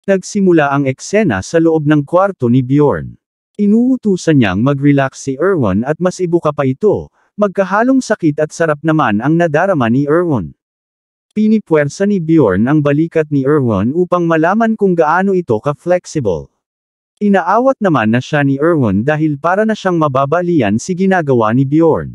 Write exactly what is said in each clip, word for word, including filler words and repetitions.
Nagsimula ang eksena sa loob ng kwarto ni Bjorn. Inuutusan niyang mag-relax si Erwin at mas ibuka pa ito, magkahalong sakit at sarap naman ang nadarama ni Erwin. Pinipuwersa ni Bjorn ang balikat ni Erwin upang malaman kung gaano ito ka-flexible. Inaawat naman na siya ni Erwin dahil para na siyang mababalian si ginagawa ni Bjorn.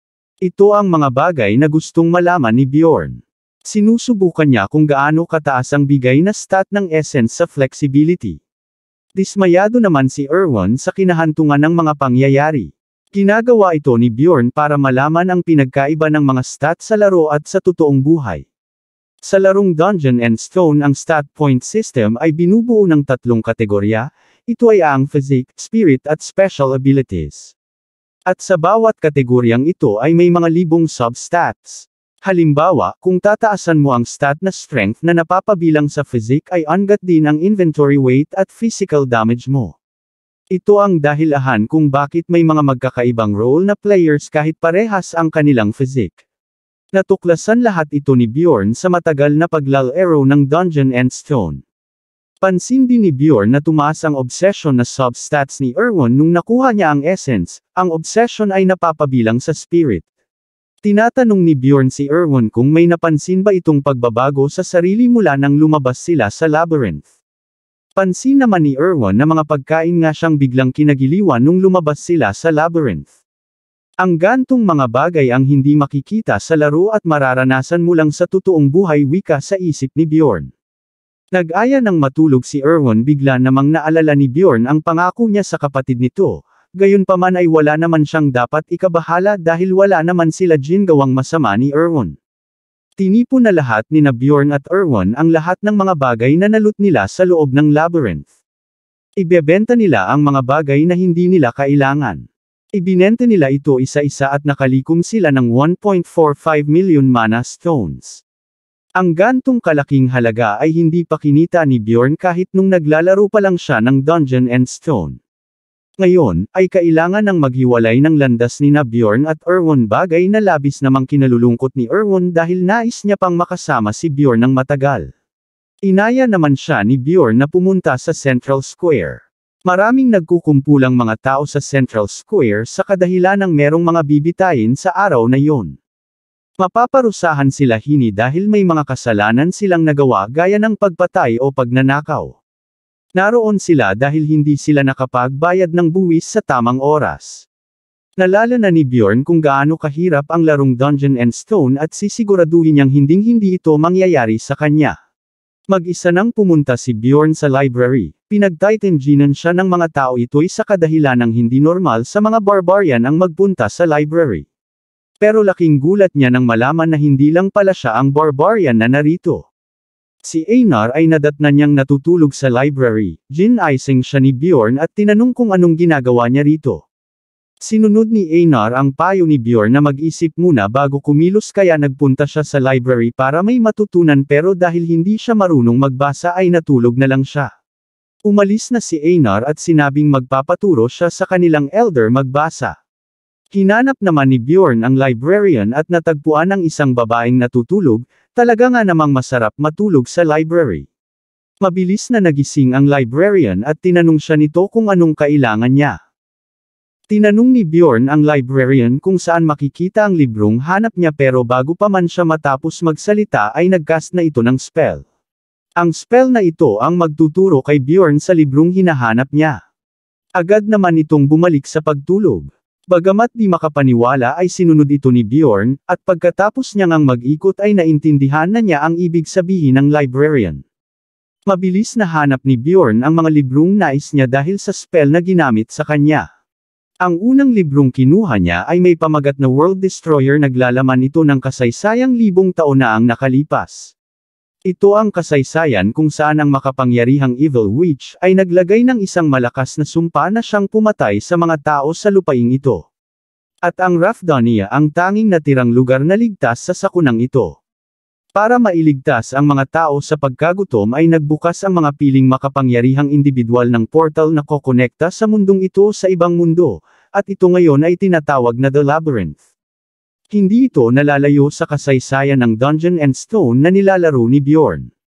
Ito ang mga bagay na gustong malaman ni Bjorn. Sinusubukan niya kung gaano kataas ang bigay na stat ng essence sa flexibility. Dismayado naman si Erwin sa kinahantungan ng mga pangyayari. Ginagawa ito ni Bjorn para malaman ang pinagkaiba ng mga stat sa laro at sa totoong buhay. Sa larong Dungeon and Stone ang stat point system ay binubuo ng tatlong kategorya, ito ay ang Physique, Spirit at Special Abilities. At sa bawat kategoryang ito ay may mga libong substats. Halimbawa, kung tataasan mo ang stat na Strength na napapabilang sa Physique ay ungat din ang inventory weight at physical damage mo. Ito ang dahilahan kung bakit may mga magkakaibang role na players kahit parehas ang kanilang Physique. Natuklasan lahat ito ni Bjorn sa matagal na paglalaro ng Dungeon and Stone. Pansin din ni Bjorn na tumaas ang obsession na substats ni Erwin nung nakuha niya ang essence, ang obsession ay napapabilang sa spirit. Tinatanong ni Bjorn si Erwin kung may napansin ba itong pagbabago sa sarili mula nang lumabas sila sa labyrinth. Pansin naman ni Erwin na mga pagkain nga siyang biglang kinagiliwan nung lumabas sila sa labyrinth. Ang gantong mga bagay ang hindi makikita sa laro at mararanasan mo lang sa totoong buhay wika sa isip ni Bjorn. Nag-aya ng matulog si Erwin bigla namang naalala ni Bjorn ang pangako niya sa kapatid nito. Gayunpaman ay wala naman siyang dapat ikabahala dahil wala naman sila gawang masama ni Erwin. Tinipon na lahat ni na Bjorn at Erwin ang lahat ng mga bagay na nalut nila sa loob ng labyrinth. Ibebenta nila ang mga bagay na hindi nila kailangan. Ibinenta nila ito isa-isa at nakalikom sila ng one point four five million mana stones. Ang gantong kalaking halaga ay hindi pa kinita ni Bjorn kahit nung naglalaro pa lang siya ng Dungeon and Stone. Ngayon, ay kailangan ng maghiwalay ng landas ni na Bjorn at Erwin bagay na labis namang kinalulungkot ni Erwin dahil nais niya pang makasama si Bjorn ng matagal. Inaya naman siya ni Bjorn na pumunta sa Central Square. Maraming nagkukumpulang mga tao sa Central Square sa kadahilan ng merong mga bibitayin sa araw na yon. Mapaparusahan sila hini dahil may mga kasalanan silang nagawa gaya ng pagpatay o pagnanakaw. Naroon sila dahil hindi sila nakapagbayad ng buwis sa tamang oras. Nalala na ni Bjorn kung gaano kahirap ang larong Dungeon and Stone at sisiguraduhin niyang hinding-hindi ito mangyayari sa kanya. Mag-isa nang pumunta si Bjorn sa library, pinagtitinginan siya ng mga tao ito'y sa kadahilan ng hindi normal sa mga barbarian ang magpunta sa library. Pero laking gulat niya nang malaman na hindi lang pala siya ang barbarian na narito. Si Einar ay nadatnan niyang natutulog sa library, gin-icing siya ni Bjorn at tinanong kung anong ginagawa niya rito. Sinunod ni Einar ang payo ni Bjorn na mag-isip muna bago kumilos kaya nagpunta siya sa library para may matutunan pero dahil hindi siya marunong magbasa ay natulog na lang siya. Umalis na si Einar at sinabing magpapaturo siya sa kanilang elder magbasa. Hinanap naman ni Bjorn ang librarian at natagpuan ang isang babaeng natutulog, talaga nga namang masarap matulog sa library. Mabilis na nagising ang librarian at tinanong siya nito kung anong kailangan niya. Tinanong ni Bjorn ang librarian kung saan makikita ang librong hanap niya pero bago pa man siya matapos magsalita ay nagcast na ito ng spell. Ang spell na ito ang magtuturo kay Bjorn sa librong hinahanap niya. Agad naman itong bumalik sa pagtulog. Bagamat di makapaniwala ay sinunod ito ni Bjorn, at pagkatapos niya ngang mag-ikot ay naintindihan na niya ang ibig sabihin ng librarian. Mabilis na hanap ni Bjorn ang mga librong nais niya dahil sa spell na ginamit sa kanya. Ang unang librong kinuha niya ay may pamagat na World Destroyer, naglalaman ito ng kasaysayang libong taon na ang nakalipas. Ito ang kasaysayan kung saan ang makapangyarihang Evil Witch ay naglagay ng isang malakas na sumpa na siyang pumatay sa mga tao sa lupaing ito. At ang Rafdonia ang tanging natirang lugar na ligtas sa sakunang ito. Para mailigtas ang mga tao sa pagkagutom ay nagbukas ang mga piling makapangyarihang individual ng portal na kokonekta sa mundong ito sa ibang mundo, at ito ngayon ay tinatawag na The Labyrinth. Hindi ito nalalayo sa kasaysayan ng Dungeon and Stone na nilalaro ni Bjorn.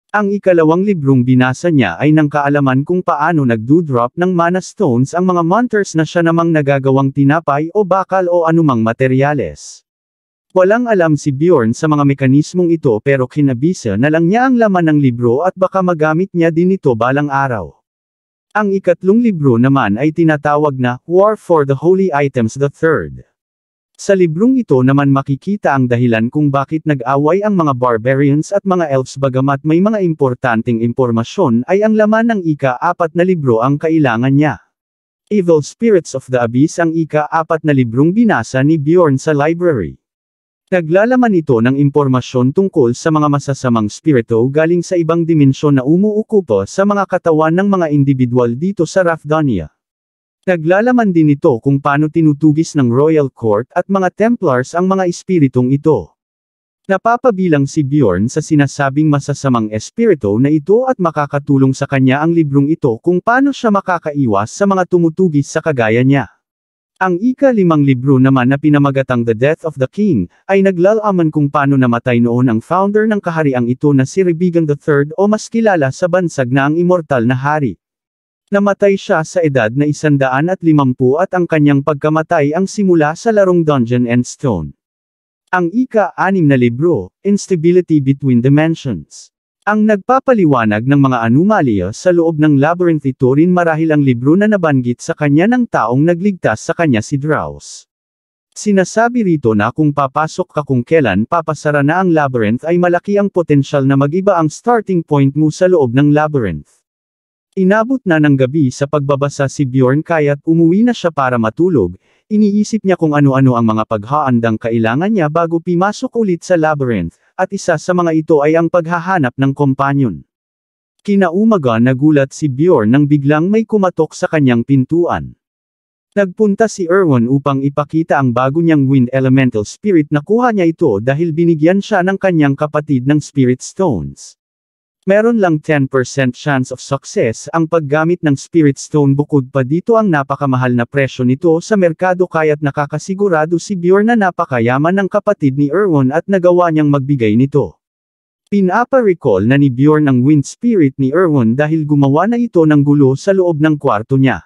Ang ikalawang librong binasa niya ay ng kaalaman kung paano nagdo-drop ng mana stones ang mga monsters na siya namang nagagawang tinapay o bakal o anumang materyales. Walang alam si Bjorn sa mga mekanismong ito pero kinabisa na lang niya ang laman ng libro at baka magamit niya din ito balang araw. Ang ikatlong libro naman ay tinatawag na War for the Holy Items the Third. Sa librong ito naman makikita ang dahilan kung bakit nag-away ang mga barbarians at mga elves bagamat may mga importanteng impormasyon ay ang laman ng ika-apat na libro ang kailangan niya. Evil Spirits of the Abyss ang ika-apat na librong binasa ni Bjorn sa library. Naglalaman ito ng impormasyon tungkol sa mga masasamang spirito galing sa ibang dimensyon na umuukupo sa mga katawan ng mga individual dito sa Rafdonia. Naglalaman din ito kung paano tinutugis ng Royal Court at mga Templars ang mga espiritong ito. Napapabilang si Bjorn sa sinasabing masasamang espirito na ito at makakatulong sa kanya ang librong ito kung paano siya makakaiwas sa mga tumutugis sa kagaya niya. Ang ika-limang libro naman na pinamagatang The Death of the King, ay naglalaman kung paano namatay noon ang founder ng kahariang ito na si Rebigan the Third o mas kilala sa bansag na ang immortal na hari. Namatay siya sa edad na isandaan at limampu at ang kanyang pagkamatay ang simula sa larong Dungeon and Stone. Ang ika-anim na libro, Instability Between Dimensions. Ang nagpapaliwanag ng mga anomalya sa loob ng labyrinth ito rin marahil ang libro na nabanggit sa kanya ng taong nagligtas sa kanya si Draus. Sinasabi rito na kung papasok ka kung kailan papasara na ang labyrinth ay malaki ang potensyal na mag-iba ang starting point mo sa loob ng labyrinth. Inabot na ng gabi sa pagbabasa si Bjorn kaya't umuwi na siya para matulog, iniisip niya kung ano-ano ang mga paghahandang kailangan niya bago pimasok ulit sa labyrinth, at isa sa mga ito ay ang paghahanap ng kompanyon. Kinaumaga nagulat si Bjorn nang biglang may kumatok sa kanyang pintuan. Nagpunta si Erwin upang ipakita ang bago niyang wind elemental spirit na kuha niya ito dahil binigyan siya ng kanyang kapatid ng spirit stones. Meron lang ten percent chance of success ang paggamit ng Spirit Stone bukod pa dito ang napakamahal na presyo nito sa merkado kaya't nakakasigurado si Bjorn na napakayaman ng kapatid ni Erwin at nagawa niyang magbigay nito. Pinapa-recall na ni Bjorn ang Wind Spirit ni Erwin dahil gumawa na ito ng gulo sa loob ng kwarto niya.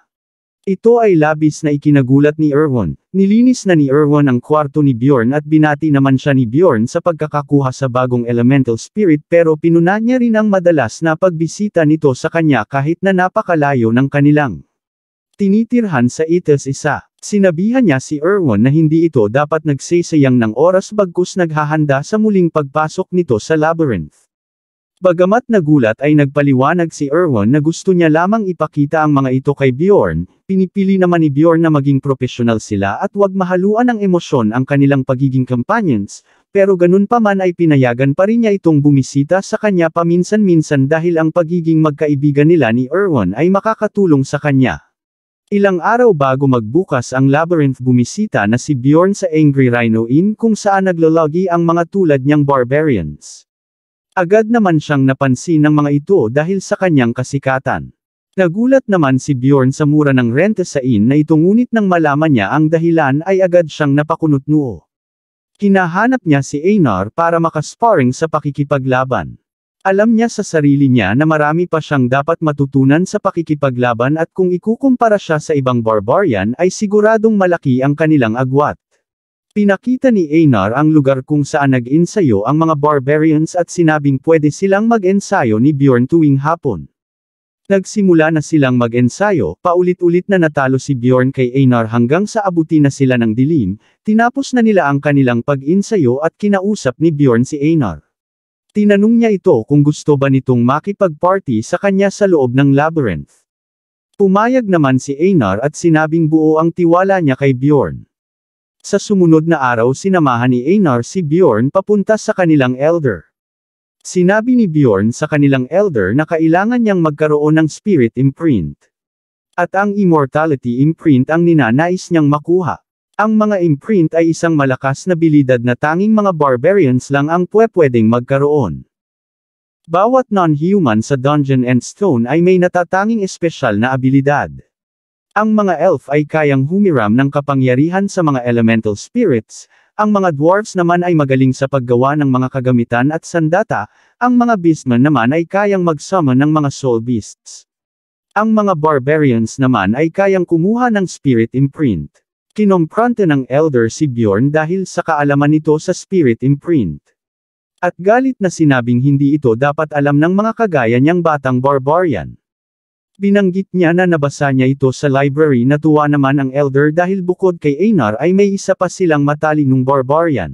Ito ay labis na ikinagulat ni Erwin. Nilinis na ni Erwin ang kwarto ni Bjorn at binati naman siya ni Bjorn sa pagkakakuha sa bagong elemental spirit pero pinuna niya rin ang madalas na pagbisita nito sa kanya kahit na napakalayo ng kanilang tinitirhan sa Itis isa. Sinabihan niya si Erwin na hindi ito dapat nagsisayang ng oras bagkus naghahanda sa muling pagpasok nito sa labyrinth. Bagamat nagulat ay nagpaliwanag si Erwin na gusto niya lamang ipakita ang mga ito kay Bjorn, pinipili naman ni Bjorn na maging profesional sila at huwag mahaluan ng emosyon ang kanilang pagiging companions, pero ganun pa man ay pinayagan pa rin niya itong bumisita sa kanya paminsan-minsan dahil ang pagiging magkaibigan nila ni Erwin ay makakatulong sa kanya. Ilang araw bago magbukas ang labyrinth bumisita na si Bjorn sa Angry Rhino Inn kung saan naglalagi ang mga tulad niyang barbarians. Agad naman siyang napansin ng mga ito dahil sa kanyang kasikatan. Nagulat naman si Bjorn sa mura ng renta sa inn na ito ngunit nang malaman niya ang dahilan ay agad siyang napakunot noo. Hinahanap niya si Einar para makasparring sa pakikipaglaban. Alam niya sa sarili niya na marami pa siyang dapat matutunan sa pakikipaglaban at kung ikukumpara siya sa ibang barbarian ay siguradong malaki ang kanilang agwat. Pinakita ni Einar ang lugar kung saan nag-ensayo ang mga barbarians at sinabing pwede silang mag-ensayo ni Bjorn tuwing hapon. Nagsimula na silang mag-ensayo, paulit-ulit na natalo si Bjorn kay Einar hanggang sa abuti na sila ng dilim, tinapos na nila ang kanilang pag-ensayo at kinausap ni Bjorn si Einar. Tinanong niya ito kung gusto ba nitong makipag-party sa kanya sa loob ng labyrinth. Pumayag naman si Einar at sinabing buo ang tiwala niya kay Bjorn. Sa sumunod na araw sinamahan ni Einar si Bjorn papunta sa kanilang elder. Sinabi ni Bjorn sa kanilang elder na kailangan niyang magkaroon ng spirit imprint. At ang immortality imprint ang ninanais niyang makuha. Ang mga imprint ay isang malakas na abilidad na tanging mga barbarians lang ang pwedeng magkaroon. Bawat non-human sa Dungeon and Stone ay may natatanging espesyal na abilidad. Ang mga elf ay kayang humiram ng kapangyarihan sa mga elemental spirits, ang mga dwarfs naman ay magaling sa paggawa ng mga kagamitan at sandata, ang mga beastmen naman ay kayang mag-summon ng mga soul beasts. Ang mga barbarians naman ay kayang kumuha ng spirit imprint. Kinompronte ng elder si Bjorn dahil sa kaalaman nito sa spirit imprint. At galit na sinabing hindi ito dapat alam ng mga kagaya niyang batang barbarian. Binanggit niya na nabasa niya ito sa library. Natuwa naman ang elder dahil bukod kay Einar ay may isa pa silang matalinong barbarian.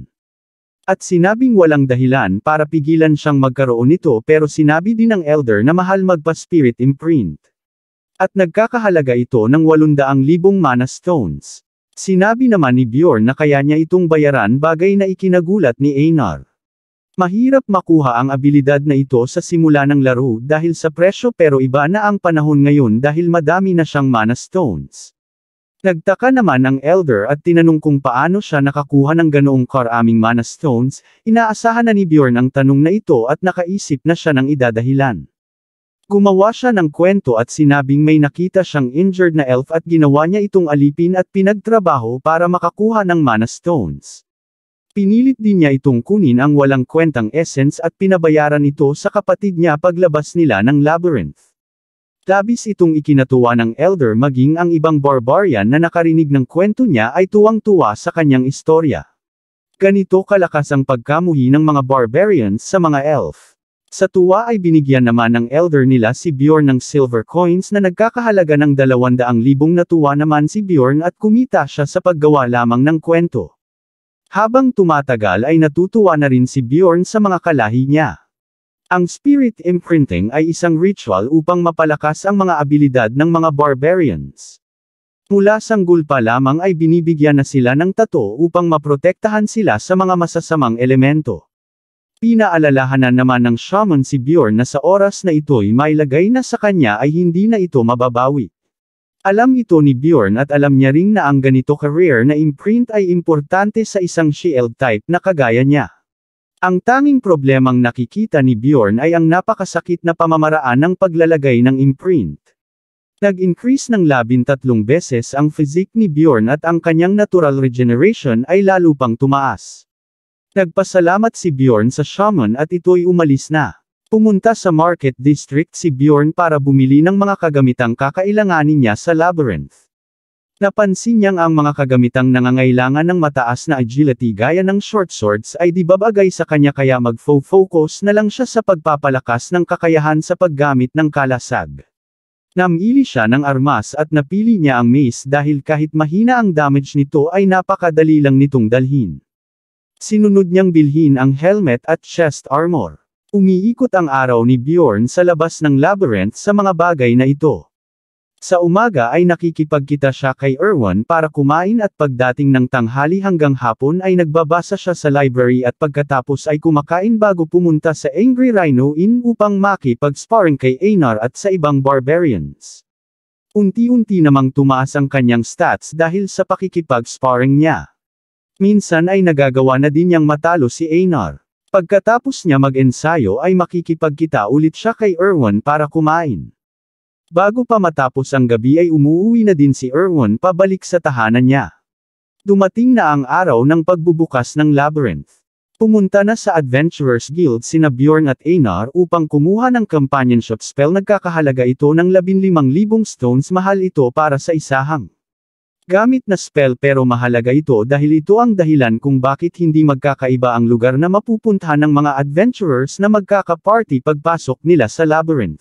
At sinabing walang dahilan para pigilan siyang magkaroon nito, pero sinabi din ng elder na mahal magpa-spirit imprint. At nagkakahalaga ito ng walundaang libong mana stones. Sinabi naman ni Bjorn na kaya niya itong bayaran, bagay na ikinagulat ni Einar. Mahirap makuha ang abilidad na ito sa simula ng laro dahil sa presyo, pero iba na ang panahon ngayon dahil madami na siyang mana stones. Nagtaka naman ang elder at tinanong kung paano siya nakakuha ng ganoong karaming mana stones. Inaasahan na ni Bjorn ang tanong na ito at nakaisip na siya ng idadahilan. Gumawa siya ng kwento at sinabing may nakita siyang injured na elf at ginawa niya itong alipin at pinagtrabaho para makakuha ng mana stones. Pinilit din niya itong kunin ang walang kwentang essence at pinabayaran ito sa kapatid niya paglabas nila ng labyrinth. Labis itong ikinatuwa ng elder, maging ang ibang barbarian na nakarinig ng kwento niya ay tuwang-tuwa sa kanyang istorya. Ganito kalakas ang pagkamuhi ng mga barbarians sa mga elf. Sa tuwa ay binigyan naman ng elder nila si Bjorn ng silver coins na nagkakahalaga ng dalawandang libong. Natuwa naman si Bjorn at kumita siya sa paggawa lamang ng kwento. Habang tumatagal ay natutuwa na rin si Bjorn sa mga kalahi niya. Ang spirit imprinting ay isang ritual upang mapalakas ang mga abilidad ng mga barbarians. Mula sanggol pa lamang ay binibigyan na sila ng tato upang maprotektahan sila sa mga masasamang elemento. Pinaalalahanan naman ng shaman si Bjorn na sa oras na ito'y mailagay na sa kanya ay hindi na ito mababawi. Alam ito ni Bjorn at alam niya ring na ang ganito ka-rare na imprint ay importante sa isang shield type na kagaya niya. Ang tanging problemang nakikita ni Bjorn ay ang napakasakit na pamamaraan ng paglalagay ng imprint. Nag-increase ng labintatlong beses ang physique ni Bjorn at ang kanyang natural regeneration ay lalo pang tumaas. Nagpasalamat si Bjorn sa shaman at ito'y umalis na. Pumunta sa market district si Bjorn para bumili ng mga kagamitang kakailanganin niya sa labyrinth. Napansin niyang ang mga kagamitang nangangailangan ng mataas na agility gaya ng short swords ay di babagay sa kanya, kaya mag-focus na lang siya sa pagpapalakas ng kakayahan sa paggamit ng kalasag. Namili siya ng armas at napili niya ang mace dahil kahit mahina ang damage nito ay napakadali lang nitong dalhin. Sinunod niyang bilhin ang helmet at chest armor. Umiikot ang araw ni Bjorn sa labas ng labyrinth sa mga bagay na ito. Sa umaga ay nakikipagkita siya kay Erwan para kumain at pagdating ng tanghali hanggang hapon ay nagbabasa siya sa library at pagkatapos ay kumakain bago pumunta sa Angry Rhino Inn upang makipag-sparring kay Einar at sa ibang barbarians. Unti-unti namang tumaas ang kanyang stats dahil sa pakikipag-sparring niya. Minsan ay nagagawa na din niyang matalo si Einar. Pagkatapos niya mag-ensayo ay makikipagkita ulit siya kay Erwan para kumain. Bago pa matapos ang gabi ay umuwi na din si Erwan pabalik sa tahanan niya. Dumating na ang araw ng pagbubukas ng labyrinth. Pumunta na sa Adventurers Guild sina Bjorn at Einar upang kumuha ng companionship spell. Nagkakahalaga ito ng labinlimang libong stones. Mahal ito para sa isahang gamit na spell, pero mahalaga ito dahil ito ang dahilan kung bakit hindi magkakaiba ang lugar na mapupuntahan ng mga adventurers na magkaka-party pagpasok nila sa labyrinth.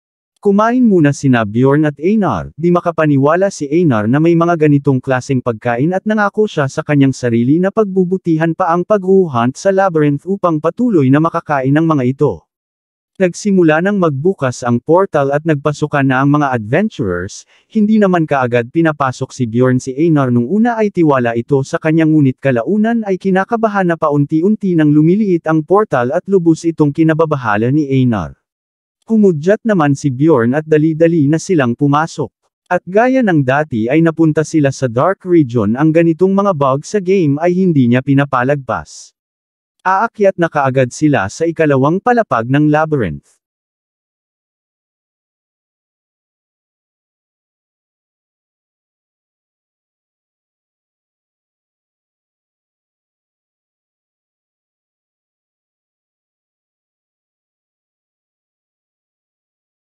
Kumain muna sina Bjorn at Einar. Di makapaniwala si Einar na may mga ganitong klaseng pagkain at nangako siya sa kanyang sarili na pagbubutihan pa ang pag-huhunt sa labyrinth upang patuloy na makakain ng mga ito. Nagsimula nang magbukas ang portal at nagpasukan na ang mga adventurers. Hindi naman kaagad pinapasok si Bjorn si Einar. Nung una ay tiwala ito sa kanya, ngunit kalaunan ay kinakabahan na paunti-unti nang lumiliit ang portal at lubos itong kinababahala ni Einar. Humudyat naman si Bjorn at dali-dali na silang pumasok. At gaya ng dati ay napunta sila sa Dark Region. Ang ganitong mga bug sa game ay hindi niya pinapalagpas. Aakyat na kaagad sila sa ikalawang palapag ng labyrinth.